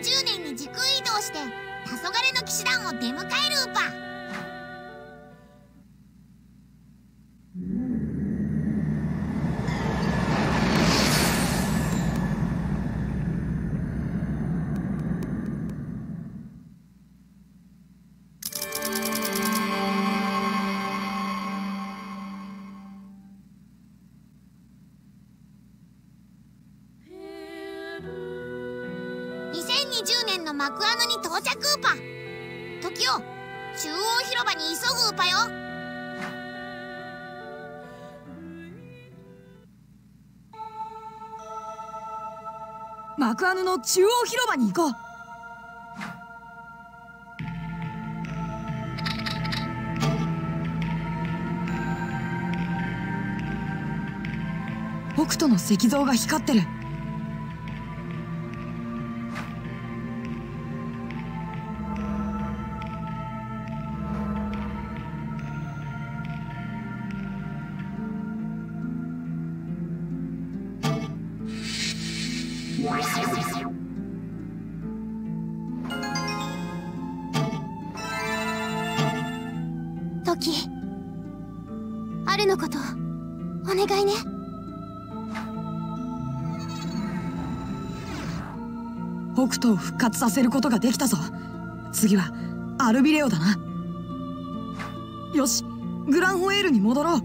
2020年に時空移動して黄昏の騎士団を出迎えるウパ。2020年のマクアノに到着ウパ。時を中央広場に急ぐウパよ。 マクアヌの中央広場に行こう。北斗の石像が光ってる。 時、あるのことお願いね。 北斗を復活させることができたぞ。次はアルビレオだな。よし、グランホエールに戻ろう。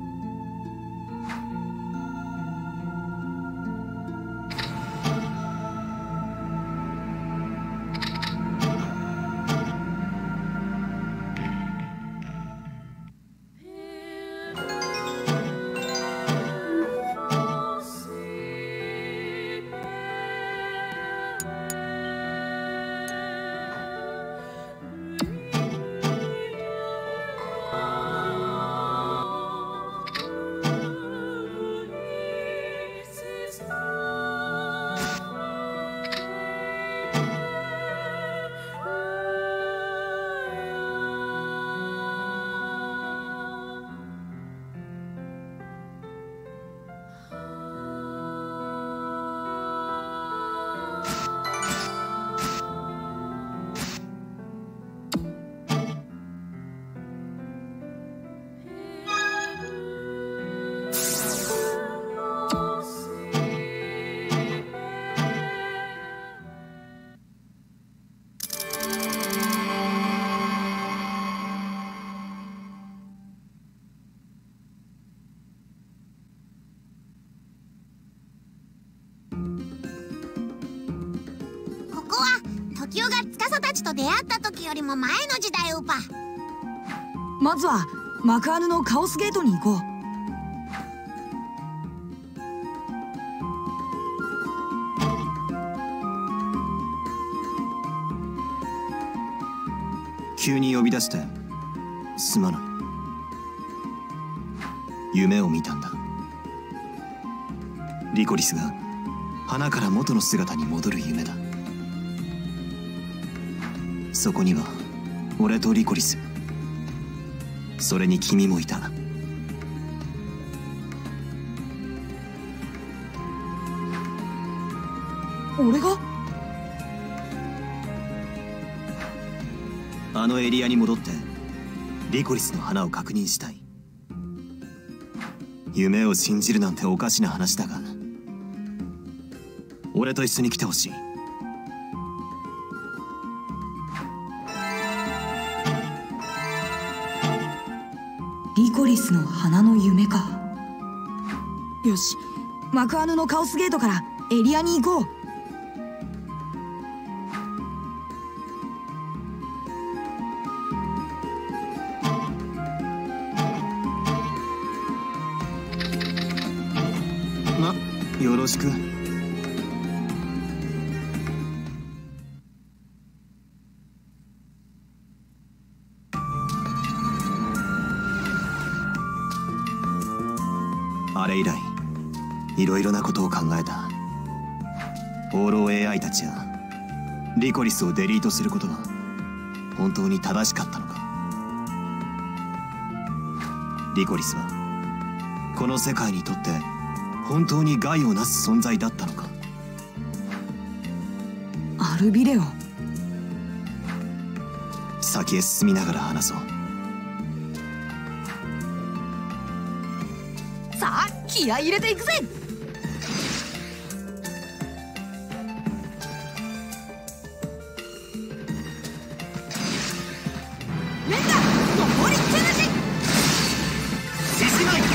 時代が司たちと出会った時よりも前の時代ウパ。 まずはマクアヌのカオスゲートに行こう。 急に呼び出してすまない。夢を見たんだ。リコリスが花から元の姿に戻る夢だ。そこには俺とリコリス、それに君もいた。 俺が？ あのエリアに戻ってリコリスの花を確認したい。夢を信じるなんておかしな話だが、俺と一緒に来てほしい。 リコリスの花の夢か。よし、マクアヌのカオスゲートからエリアに行こう。 よろしく。あれ以来いろいろなことを考えた。放浪 AI たちやリコリスをデリートすることは本当に正しかったのか。リコリスはこの世界にとって本当に害をなす存在だったのか。 あルビレオ。 先へ進みながら話そう。 さあ気合い入れていくぜ。メンダ登りつなし獅子舞。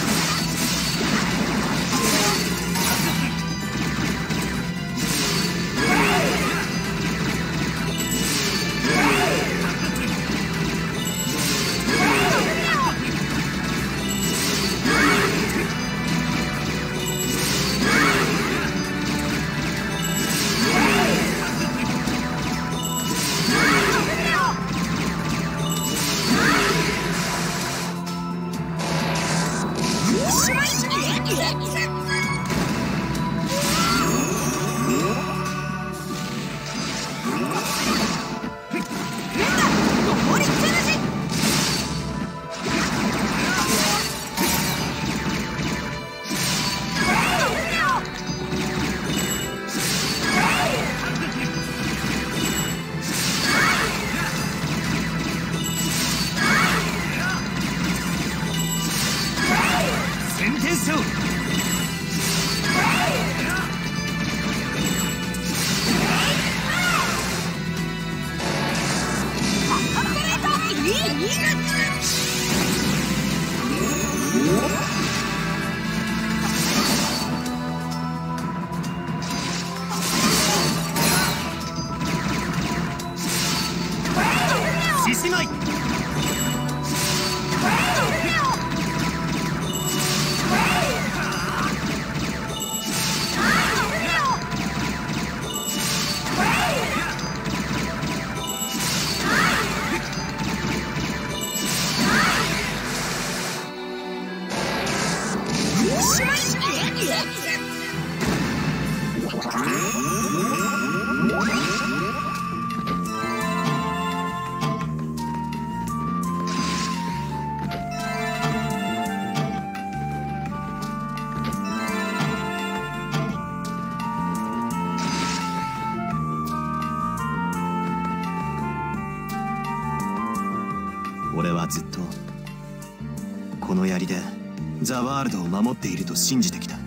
俺はずっとこの槍でザ・ワールドを守っていると信じてきた。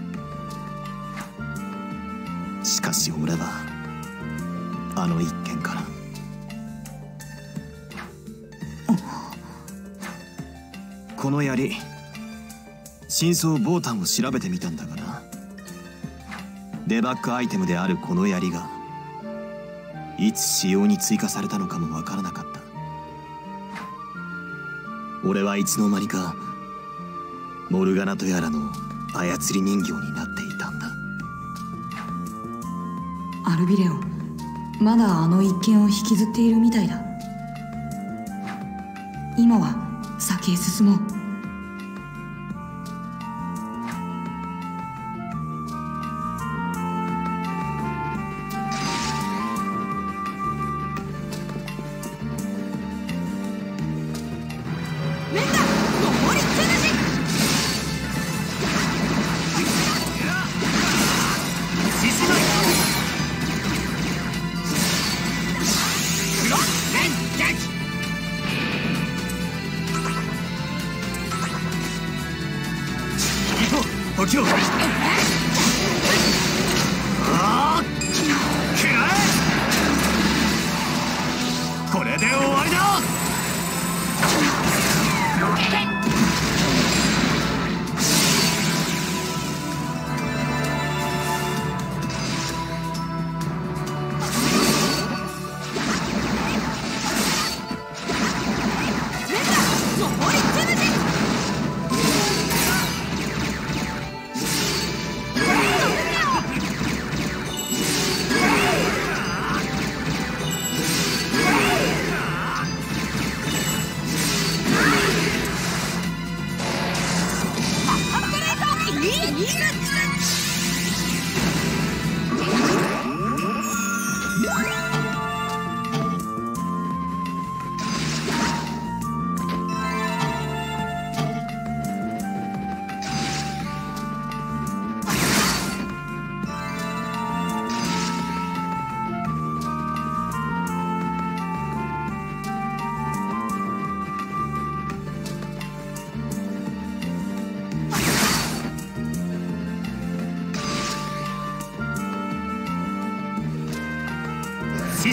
しかし俺はあの一件からこの槍真相ボータンを調べてみたんだがな。デバッグアイテムであるこの槍がいつ使用に追加されたのかもわからなかった。俺はいつの間にかモルガナとやらの操り人形になっていたんだ。 アルビレオ、まだあの一件を引きずっているみたいだ。今は先へ進もう。 時をこれで終わりだ。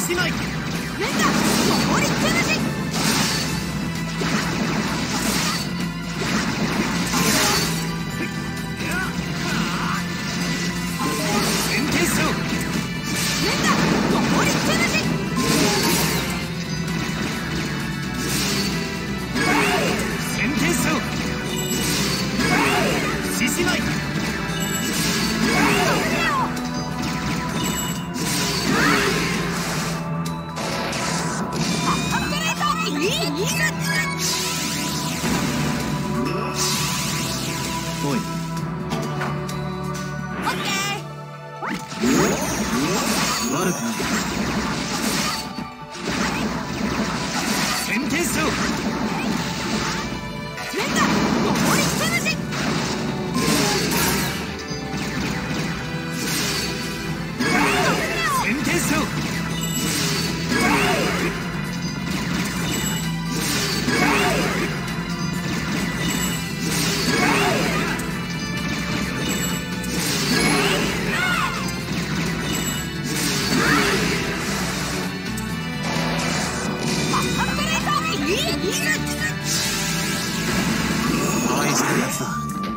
獅子舞。 連打登りつぶし。 先天将。 連打登りつぶし。 先天将。獅子舞。おい、悪くない。先天将。 連打登りつぶし。 先天将。愛してるやつだ。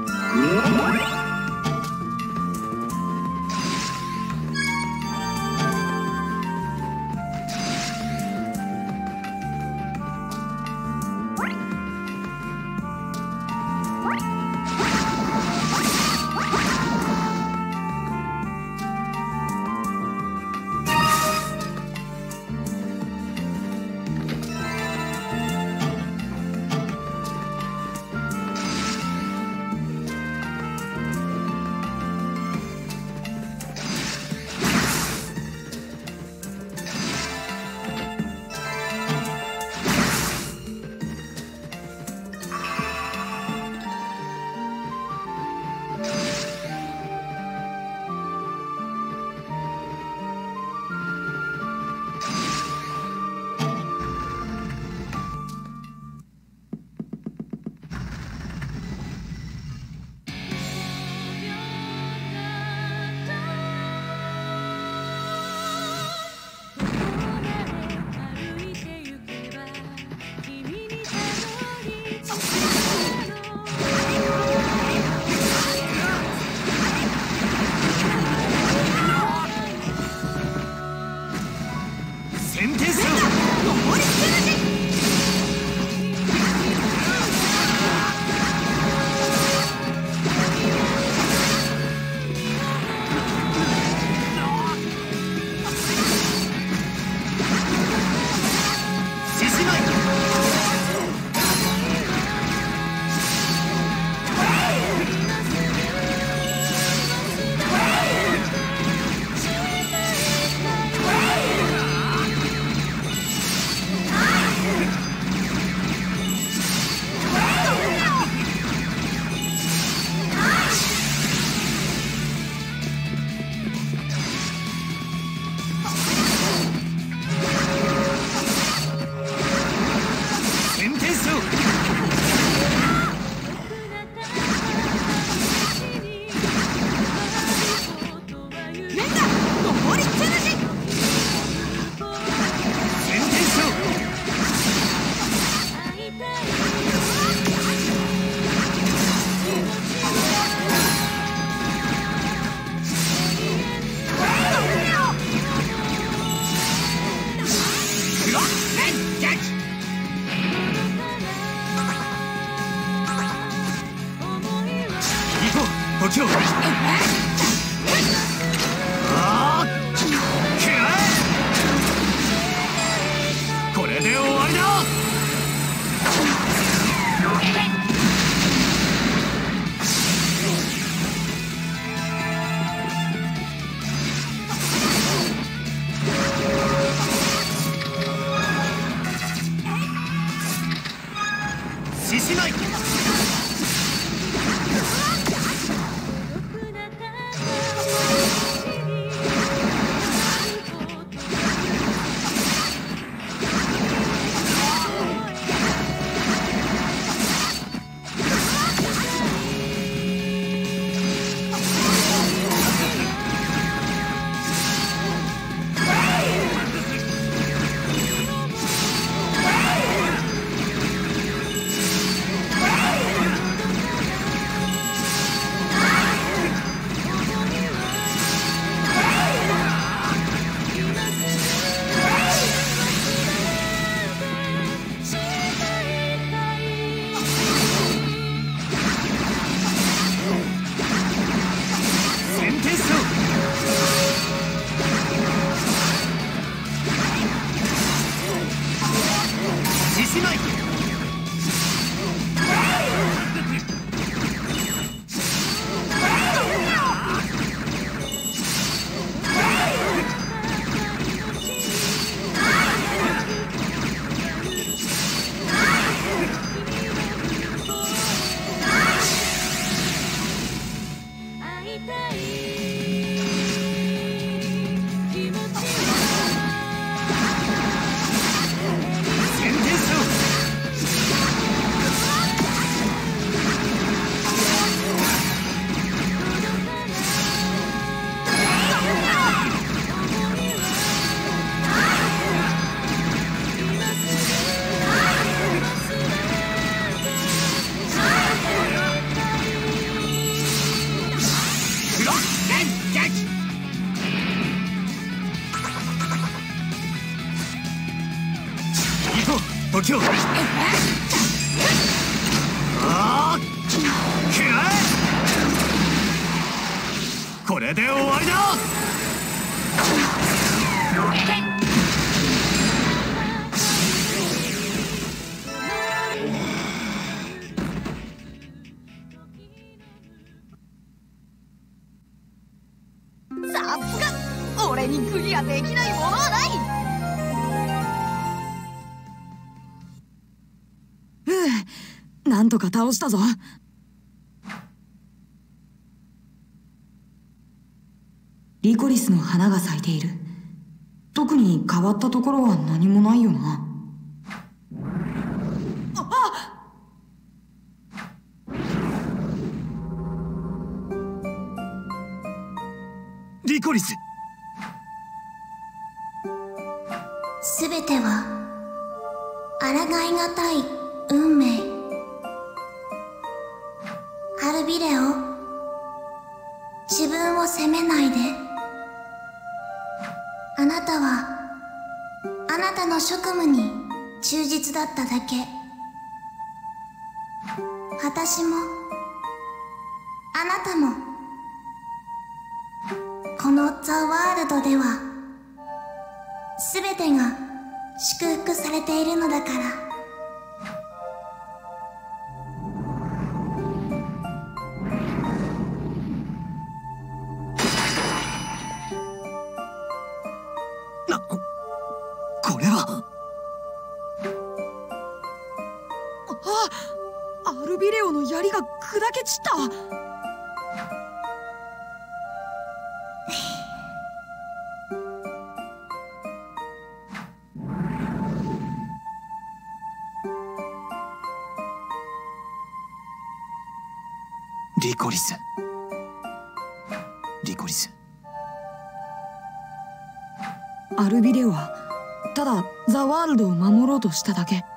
先天将。 登りつぶし。 獅子舞。先天将。 連打登りつぶし。 先天将。クロス連撃。行こう、時を。これで終わりだ。獅子舞。 しまい。時をこれで終わりだ。 さすが俺にクリアできないものはない。なんとか倒したぞ。リコリスの花が咲いている。特に変わったところは何もないよな。 リコリス、 すべては抗いがたい運命。アルビレオ、自分を責めないで。あなたはあなたの職務に忠実だっただけ。私もあなたもこのザ・ワールドでは全てが祝福されているのだから。 これはアルビレオの槍が砕け散った。 リコリス、リコリス。 アルビレオはただザ・ワールドを守ろうとしただけ。